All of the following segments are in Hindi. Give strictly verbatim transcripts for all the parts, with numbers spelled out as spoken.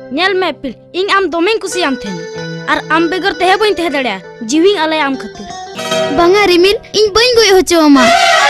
नेल में पिल इन आम दोमें कुसियाम थे और आम बेगर तहे बइन तहे दड़या जीवी आले आम खातिर बांगा रिमिल इन बइन गई होचो मा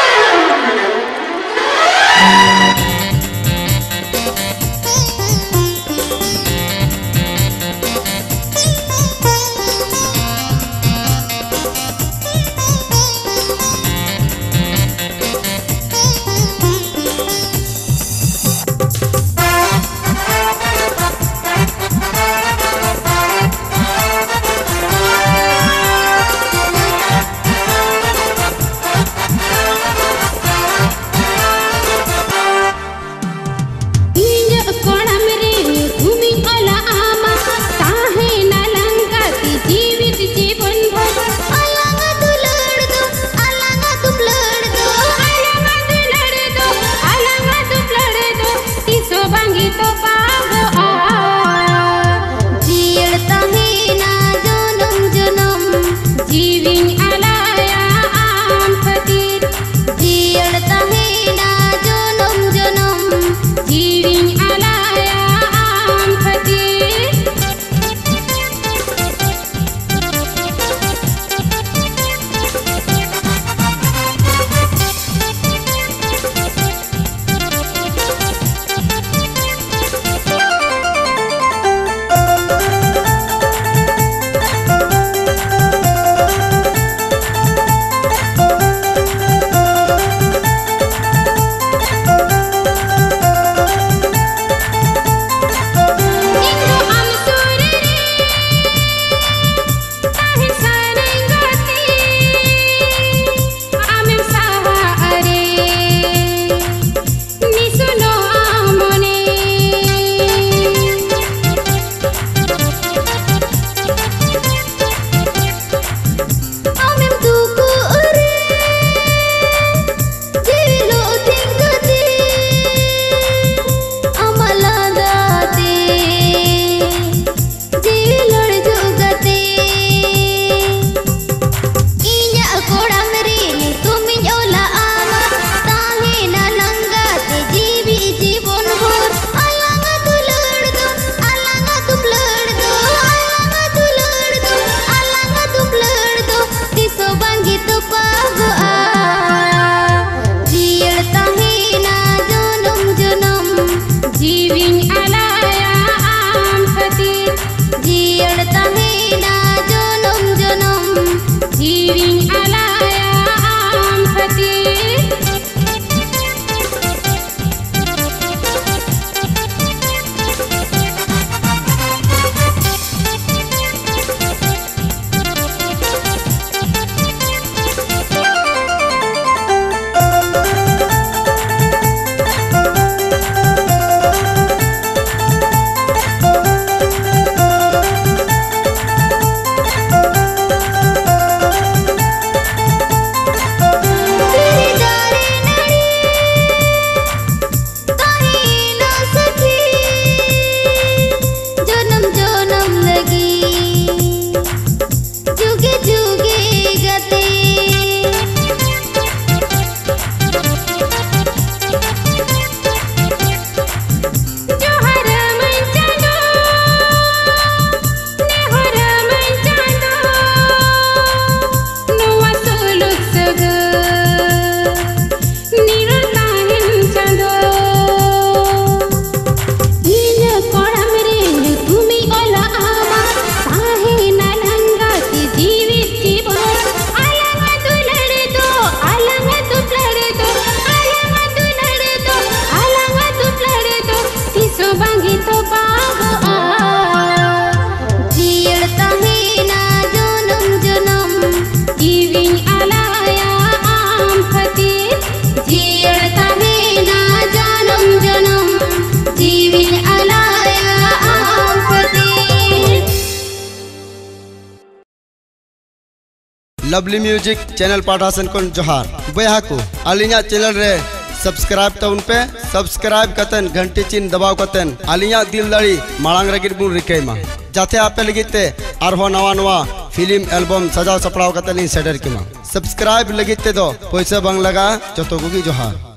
लवली म्यूजिक चैनल पाठासन को जोहार बया को अलिया चैनल रे सब्सक्राइब तउन पे सब्सक्राइब कतन घंटी चिन्ह दबाव कतन अलिया दिल दाड़ी मांग रगिर बुन रिकेमा जाते आपे लगिते आरो नवा नवा फिल्म एल्बम सजाव सपड़ाव कतन सेटर किमा सब्सक्राइब लगिते दो पैसा बंग लगा जतो गुगी जोहार।